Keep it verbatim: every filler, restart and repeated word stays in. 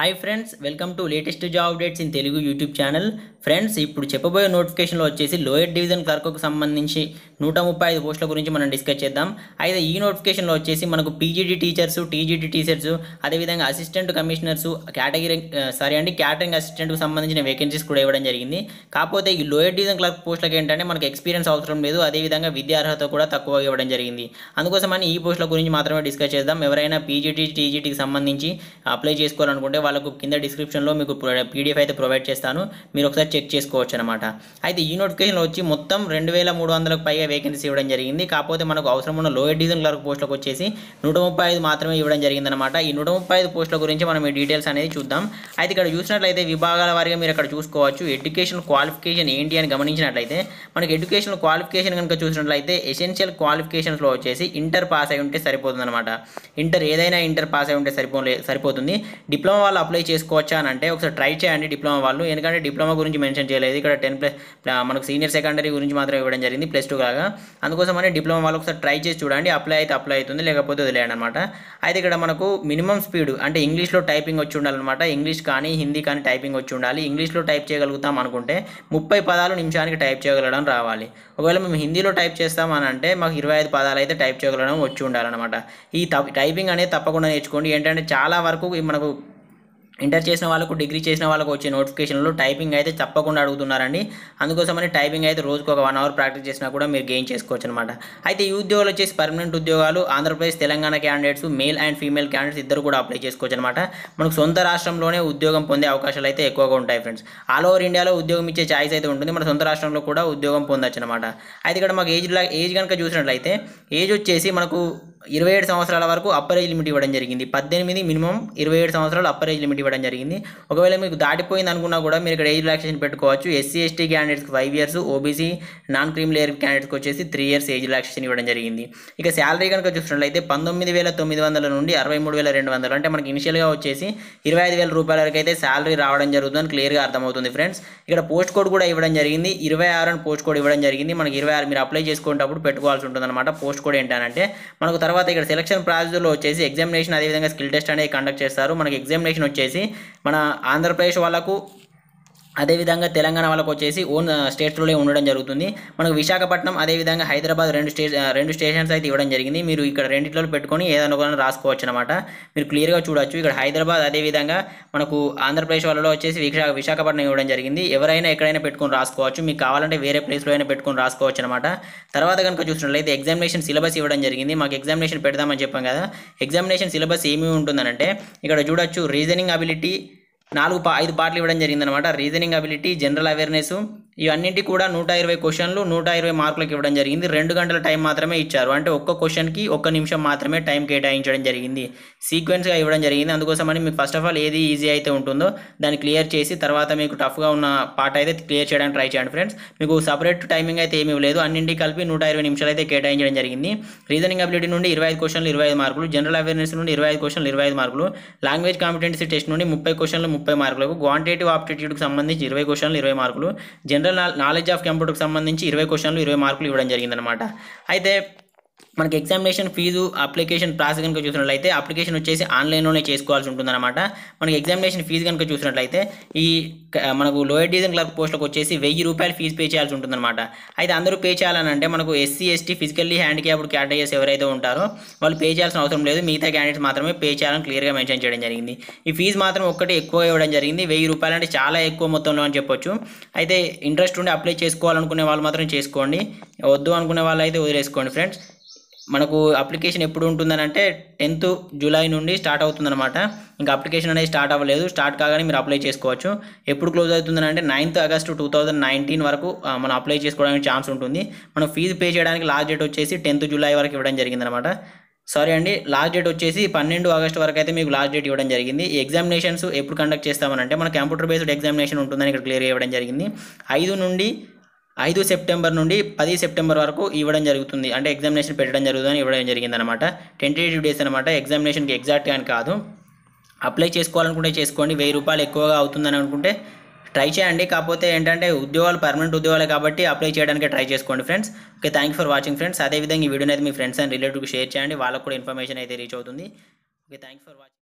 Hi friends, welcome to latest job updates in Telugu YouTube channel. Friends, ఇప్పుడు చెప్పబోయే నోటిఫికేషన్లో వచ్చేసి లోయర్ డివిజన్ క్లర్క్కు సంబంధించి నూట ముప్పై ఐదు పోస్టుల గురించి మనం డిస్కస్ చేద్దాం. అయితే ఈ నోటిఫికేషన్లో వచ్చేసి మనకు పీజీడీ టీచర్స్, టీజీడీ టీచర్స్, అదేవిధంగా అసిస్టెంట్ కమిషనర్స్, కేటగిరీ సారీ అండి క్యాటరింగ్ అసిస్టెంట్కు సంబంధించిన వేకెన్సీస్ కూడా ఇవ్వడం జరిగింది. కాకపోతే ఈ లోయర్ డివిజన్ క్లర్క్ పోస్టులకు ఏంటంటే మనకు ఎక్స్పీరియన్స్ అవసరం లేదు, అదేవిధంగా విద్యార్హత కూడా తక్కువ ఇవ్వడం జరిగింది. అందుకోసమని ఈ పోస్టుల గురించి మాత్రమే డిస్కస్ చేద్దాం. ఎవరైనా పీజీడీ టీజీటీకి సంబంధించి అప్లై చేసుకోవాలనుకుంటే వాళ్ళకు కింద డిస్క్రిప్షన్లో మీకు పీడిఎఫ్ అయితే ప్రొవైడ్ చేస్తాను, మీరు ఒకసారి చెక్ చేసుకోవచ్చు అనమాట. అయితే ఈ నోటిఫికేషన్లో వచ్చి మొత్తం రెండు వేల మూడు వందలకు పైగా వేకెన్సీ ఇవ్వడం జరిగింది. కాకపోతే మనకు అవసరం ఉన్న లోయర్ డివిజన్ క్లర్క్ పోస్టులకు వచ్చేసి నూట ముప్పై ఐదు మాత్రమే ఇవ్వడం జరిగిందనమాట. ఈ నూట ముప్పై ఐదు పోస్టుల గురించి మనం ఈ డీటెయిల్స్ అనేది చూద్దాం. అయితే ఇక్కడ చూసినట్లయితే విభాగాల వారిగా మీరు ఇక్కడ చూసుకోవచ్చు. ఎడ్యుకేషన్ క్వాలిఫికేషన్ ఏంటి అని గమనించినట్లయితే మనకి ఎడ్యుకేషన్ క్వాలిఫికేషన్ కనుక చూసినట్లయితే ఎసెన్షియల్ క్వాలిఫికేషన్స్లో వచ్చేసి ఇంటర్ పాస్ అయి ఉంటే సరిపోతుంది అనమాట. ఇంటర్ ఏదైనా ఇంటర్ పాస్ అయి ఉంటే సరిపో సరిపోతుంది. డిప్లొమా వాళ్ళు అప్లై చేసుకోవచ్చా అని అంటే ఒకసారి ట్రై చేయండి డిప్లొమా వాళ్ళు, ఎందుకంటే డిప్లొమా గురించి మెన్షన్ చేయలేదు ఇక్కడ. టెన్ ప్లస్ మనకు సీనియర్ సెకండరీ గురించి మాత్రం ఇవ్వడం జరిగింది, ప్లస్ టూ కాగా. అందుకోసమని డిప్లొమా వాళ్ళు ఒకసారి ట్రై చేసి చూడండి, అప్లై అయితే అప్లై అవుతుంది, లేకపోతే వదిలేయండి అనమాట. అయితే ఇక్కడ మనకు మినిమం స్పీడ్ అంటే ఇంగ్లీష్లో టైపింగ్ వచ్చి ఉండాలన్నమాట. ఇంగ్లీష్ కానీ హిందీ కానీ టైపింగ్ వచ్చి ఉండాలి. ఇంగ్లీష్లో టైప్ చేయగలుగుతాం అనుకుంటే ముప్పై పదాలు నిమిషానికి టైప్ చేయగలగడం రావాలి. ఒకవేళ మేము హిందీలో టైప్ చేస్తామని అంటే మాకు ఇరవై ఐదు పదాలు అయితే టైప్ చేయగలగడం వచ్చి ఉండాలన్నమాట. ఈ టైపింగ్ అనేది తప్పకుండా నేర్చుకోండి. ఏంటంటే చాలా వరకు మనకు ఇంటర్ చేసిన వాళ్ళకు, డిగ్రీ చేసిన వాళ్ళకు వచ్చే నోటిఫికేషన్లో టైపింగ్ అయితే తప్పకుండా అడుగుతున్నారండి. అందుకోసమని టైపింగ్ అయితే రోజుకు ఒక వన్ అవర్ ప్రాక్టీస్ చేసినా కూడా మీరు గెయిన్ చేసుకోవచ్చు అనమాట. అయితే ఈ ఉద్యోగాలు వచ్చేసి పర్మనెంట్ ఉద్యోగాలు. Andhra Pradesh, Telangana candidates, male and female candidates ఇద్దరు కూడా అప్లై చేసుకోవచ్చు అనమాట. మనకు సొంత రాష్ట్రంలోనే ఉద్యోగం పొందే అవకాశాలు అయితే ఎక్కువగా ఉంటాయి ఫ్రెండ్స్. ఆల్ ఓవర్ ఇండియాలో ఉద్యోగం ఇచ్చే ఛాయిస్ అయితే ఉంటుంది, మన సొంత రాష్ట్రంలో కూడా ఉద్యోగం పొందొచ్చు అనమాట. అయితే ఇక్కడ మాకు ఏజ్ ఏజ్ కనుక చూసినట్లయితే ఏజ్ వచ్చేసి మనకు ఇరవై ఏడు సంవత్సరాల వరకు అప్పర్ ఏజ్ లిమిట్ ఇవ్వడం జరిగింది. పద్దెనిమిది మినిమం, ఇరవై ఏడు సంవత్సరాలు అప్పర్ ఏజ్ లిమిట్ ఇవ్వడం జరిగింది. ఒకవేళ మీకు దాటిపోయింది అనుకున్నా కూడా మీరు ఇక్కడ ఏజ్ రిలాక్సేషన్ పెట్టుకోవచ్చు. ఎస్సీ ఎస్టీ క్యాండిడేట్స్కి five years, OBC non creamy layer క్యాండిడేట్స్కి వచ్చేసి త్రీ ఇయర్స్ ఏజ్ రిలాక్సేషన్ ఇవ్వడం జరిగింది. ఇక శాలరీ కనుక చూసినట్లయితే పంతొమ్మిది వేల తొమ్మిది వందల నుండి అరవై మూడు వేల రెండు వందలు అంటే మనకి ఇనిషియల్గా వచ్చేసి ఇరవై ఐదు వేల రూపాయల వరకు అయితే శాలరీ రావడం జరుగుతుందని క్లియర్గా అర్థమవుతుంది ఫ్రెండ్స్. ఇక్కడ పోస్ట్ కోడ్ కూడా ఇవ్వడం జరిగింది, ఇరవై ఆరు అని పోస్ట్ కోడ్ ఇవ్వడం జరిగింది. మనకి ఇరవై ఆరు మీరు అప్లై చేసుకునేటప్పుడు పెట్టుకోవాల్సి ఉంటుంది అనమాట. పోస్ట్ కోడ్ ఏంటంటే మనకు తర్వాత ఇక్కడ సెలక్షన్ ప్రాసెస్లో వచ్చేసి ఎగ్జామినేషన్, అదేవిధంగా స్కిల్ టెస్ట్ అనేది కండక్ట్ చేస్తారు. మనకి ఎగ్జామినేషన్ వచ్చేసి మన ఆంధ్రప్రదేశ్ వాళ్ళకు, అదేవిధంగా తెలంగాణ వాళ్ళకు వచ్చేసి ఓన్ స్టేట్స్లోనే ఉండడం జరుగుతుంది. మనకు విశాఖపట్నం, అదేవిధంగా హైదరాబాద్ రెండు స్టే రెండు స్టేషన్స్ అయితే ఇవ్వడం జరిగింది. మీరు ఇక్కడ రెండిట్లో పెట్టుకొని ఏదైనా ఒక రాసుకోవచ్చు అనమాట. మీరు క్లియర్గా చూడొచ్చు. ఇక్కడ హైదరాబాద్, అదేవిధంగా మనకు ఆంధ్రప్రదేశ్ వాళ్ళలో వచ్చేసి విశా విశాఖపట్నం ఇవ్వడం జరిగింది. ఎవరైనా ఎక్కడైనా పెట్టుకొని రాసుకోవచ్చు, మీకు కావాలంటే వేరే ప్లేస్లో అయినా పెట్టుకొని రాసుకోవచ్చు అనమాట. తర్వాత కనుక చూసినట్లయితే ఎగ్జామినేషన్ సిలబస్ ఇవ్వడం జరిగింది. మాకు ఎగ్జామినేషన్ పెడదామని చెప్పాం కదా, ఎగ్జామినేషన్ సిలబస్ ఏమేమి ఉంటుందనంటే ఇక్కడ చూడొచ్చు. రీజనింగ్ అబిలిటీ నాలుగు పా ఐదు పార్ట్లు ఇవ్వడం జరిగిందనమాట. రీజనింగ్ అబిలిటీ, జనరల్ అవేర్నెస్, ఇవన్నింటి కూడా నూట ఇరవై క్వశ్చన్లు నూట ఇరవై మార్కులకు ఇవ్వడం జరిగింది. రెండు గంటల టైం మాత్రమే ఇచ్చారు, అంటే ఒక్క క్వశ్చన్కి ఒక్క నిమిషం మాత్రమే టైం కేటాయించడం జరిగింది. సీక్వెన్స్గా ఇవ్వడం జరిగింది. అందుకోసమని మీకు ఫస్ట్ ఆఫ్ ఆల్ ఏది ఈజీ అయితే ఉంటుందో దాన్ని క్లియర్ చేసి తర్వాత మీకు టఫ్గా ఉన్న పార్ట్ అయితే క్లియర్ చేయడానికి ట్రై చేయండి ఫ్రెండ్స్. మీకు సపరేట్ టైమింగ్ అయితే ఏమీ లేదు, అన్నింటికి కలిపి నూట ఇరవై నిమిషాలు అయితే కేటాయించడం జరిగింది. రీజనింగ్ అబిలిటీ నుండి ఇరవై ఐదు క్వశ్చన్లు ఇరవై ఐదు మార్కులు, జనరల్ అవేర్నెస్ నుండి ఇరవై ఐదు క్వశ్చన్లు ఇరవై ఐదు మార్కులు, లాంగ్వేజ్ కాంపిటెన్సీ టెస్ట్ నుండి ముప్పై క్వశ్చన్లు ముప్పై మార్కులు, క్వాంటిటేటివ్ ఆప్టిట్యూడ్కి సంబంధించి ఇరవై క్వశ్చన్లు ఇరవై మార్కులు, జనరల్ నాలెడ్జ్ ఆఫ్ కంప్యూటర్కి సంబంధించి ఇరవై క్వశ్చన్లు ఇరవై మార్కులు ఇవ్వడం జరిగిందనమాట. అయితే మనకి ఎగ్జామినేషన్ ఫీజు, అప్లికేషన్ ప్రాసెస్ కనుక చూసినట్లయితే అప్లికేషన్ వచ్చేసి ఆన్లైన్లోనే చేసుకోవాల్సి ఉంటుందన్నమాట. మనకి ఎగ్జామినేషన్ ఫీజు కనుక చూసినట్లయితే ఈ మనకు లోయర్ డివిజన్ క్లర్క్ పోస్టులకు వచ్చేసి వెయ్యి రూపాయలు ఫీజు పే చేయాల్సి ఉంటుందన్నమాట. అయితే అందరూ పే చేయాలని అంటే మనకు SC ST physically handicapped categories ఎవరైతే ఉంటారో వాళ్ళు పే చేయాల్సిన అవసరం లేదు, మిగతా క్యాండిడేట్స్ మాత్రమే పే చేయాలని క్లియర్గా మెన్షన్ చేయడం జరిగింది. ఈ ఫీజు మాత్రం ఒక్కటి ఎక్కువ ఇవ్వడం జరిగింది, వెయ్యి రూపాయలు అంటే చాలా ఎక్కువ మొత్తంలో అని చెప్పొచ్చు. అయితే ఇంట్రెస్ట్ ఉండి అప్లై చేసుకోవాలనుకునే వాళ్ళు మాత్రం చేసుకోండి, వద్దు అనుకునే వాళ్ళు అయితే వదిలేసుకోండి ఫ్రెండ్స్. మనకు అప్లికేషన్ ఎప్పుడు ఉంటుందని అంటే టెన్త్ జూలై నుండి స్టార్ట్ అవుతుందన్నమాట. ఇంకా అప్లికేషన్ అనేది స్టార్ట్ అవ్వలేదు, స్టార్ట్ కాగానే మీరు అప్లై చేసుకోవచ్చు. ఎప్పుడు క్లోజ్ అవుతుందని అంటే ninth August two thousand nineteen వరకు మనం అప్లై చేసుకోవడానికి ఛాన్స్ ఉంటుంది. మనం ఫీజు పే చేయడానికి లాస్ట్ డేట్ వచ్చేసి టెన్త్ జూలై వరకు ఇవ్వడం జరిగిందనమాట. సారీ అండి, లాస్ట్ డేట్ వచ్చేసి పన్నెండు ఆగస్టు వరకు అయితే మీకు లాస్ట్ డేట్ ఇవ్వడం జరిగింది. ఈ ఎగ్జామినేషన్స్ ఎప్పుడు కండక్ట్ చేస్తామనంటే మన కంప్యూటర్ బేస్డ్ ఎగ్జామినేషన్ ఉంటుందని ఇక్కడ క్లియర్ ఇవ్వడం జరిగింది. ఐదు నుండి ఐదు సెప్టెంబర్ నుండి పది సెప్టెంబర్ వరకు ఇవ్వడం జరుగుతుంది, అంటే ఎగ్జామినేషన్ పెట్టడం జరుగుతుందని ఇవ్వడం జరిగింది అనమాట. టెంటేటివ్ డేస్ అనమాట, ఎగ్జామినేషన్కి ఎగ్జాక్ట్గా అని కాదు. అప్లై చేసుకోవాలనుకుంటే చేసుకోండి, వెయ్యి రూపాయలు ఎక్కువగా అవుతుందని అనుకుంటే ట్రై చేయండి. కాకపోతే ఏంటంటే ఉద్యోగాలు పర్మనెంట్ ఉద్యోగాలే కాబట్టి అప్లై చేయడానికి ట్రై చేసుకోండి friends. Okay, thank you for watching friends. అదేవిధంగా ఈ వీడియోని అయితే మీ ఫ్రెండ్స్ అండ్ రిలేటివ్కి షేర్ చేయండి, వాళ్ళకు కూడా ఇన్ఫర్మేషన్ అయితే రీచ్ అవుతుంది. Okay, thank you for watching.